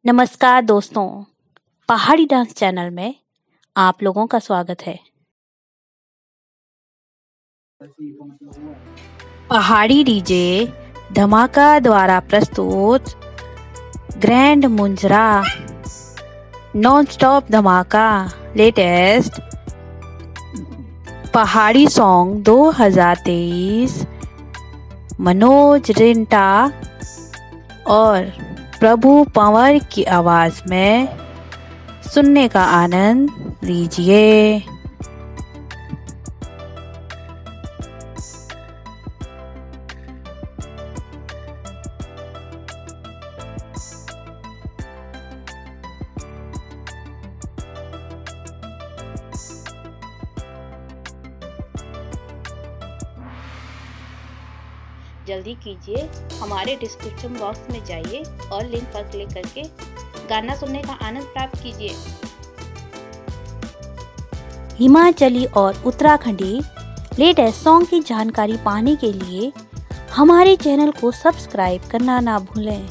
नमस्कार दोस्तों, पहाड़ी डांस चैनल में आप लोगों का स्वागत है। पहाड़ी डीजे धमाका द्वारा प्रस्तुत ग्रैंड मुंजरा नॉन स्टॉप धमाका लेटेस्ट पहाड़ी सॉन्ग 2023 मनोज रिंटा और प्रभु पंवर की आवाज में सुनने का आनंद लीजिए। जल्दी कीजिए, हमारे डिस्क्रिप्शन बॉक्स में जाइए और लिंक पर क्लिक करके गाना सुनने का आनंद प्राप्त कीजिए। हिमाचली और उत्तराखंडी लेटेस्ट सॉन्ग की जानकारी पाने के लिए हमारे चैनल को सब्सक्राइब करना ना भूलें।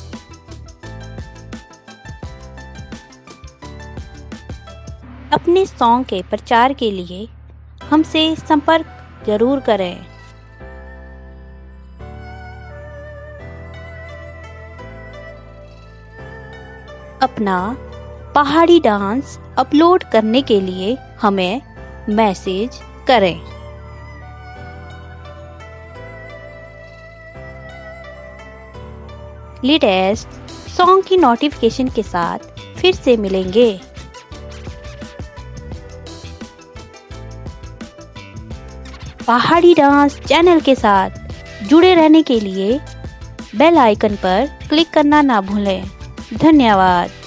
अपने सॉन्ग के प्रचार के लिए हमसे संपर्क जरूर करें। अपना पहाड़ी डांस अपलोड करने के लिए हमें मैसेज करें। लेटेस्ट सॉन्ग की नोटिफिकेशन के साथ फिर से मिलेंगे। पहाड़ी डांस चैनल के साथ जुड़े रहने के लिए बेल आइकन पर क्लिक करना ना भूलें। धन्यवाद।